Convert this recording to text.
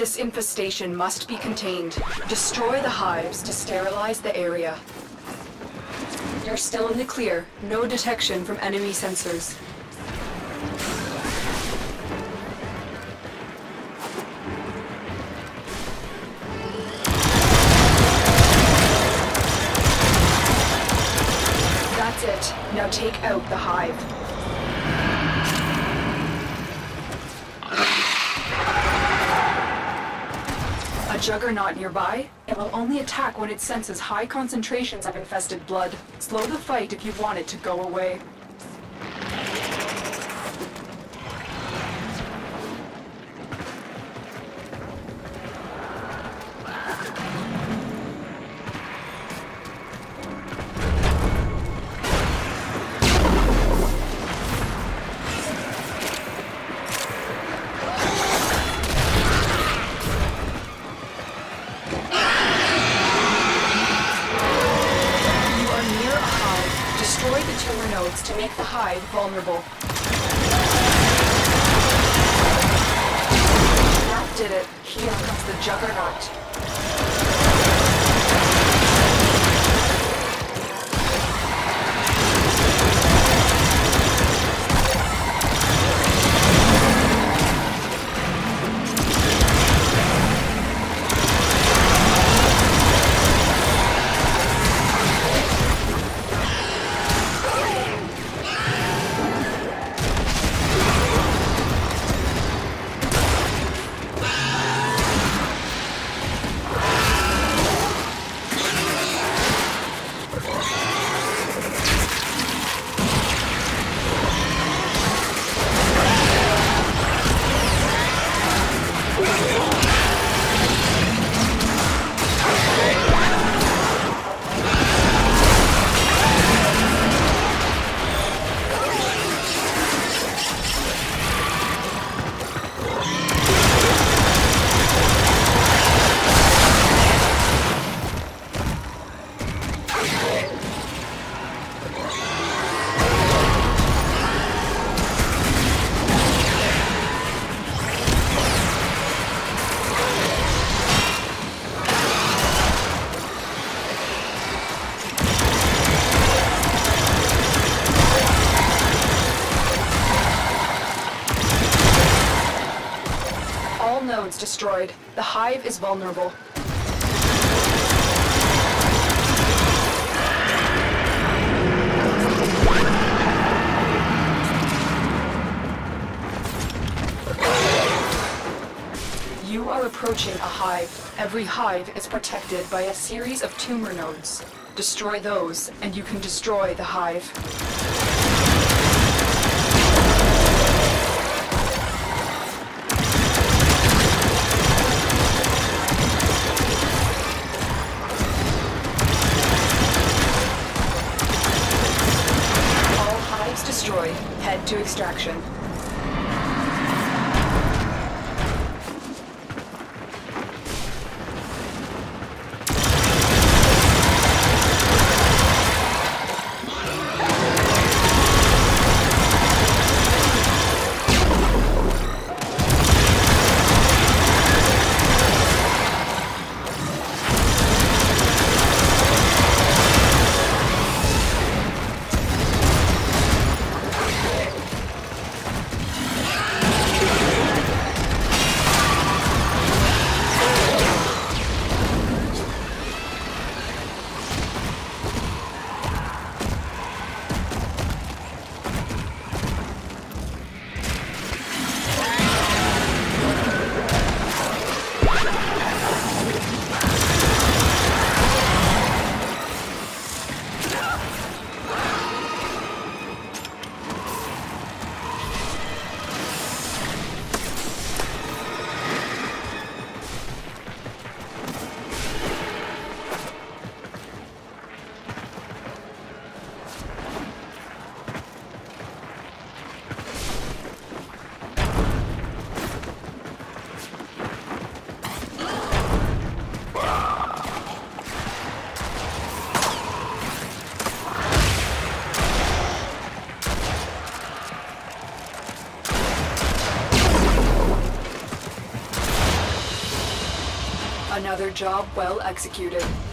This infestation must be contained. Destroy the hives to sterilize the area. You're still in the clear. No detection from enemy sensors. That's it. Now take out the hive. A juggernaut nearby? It will only attack when it senses high concentrations of infested blood. Slow the fight if you want it to go away. To make the hive vulnerable. That did it. Here comes the juggernaut. Nodes destroyed. The hive is vulnerable. You are approaching a hive. Every hive is protected by a series of tumor nodes. Destroy those, and you can destroy the hive. Destroyed. Head to extraction. Another job well executed.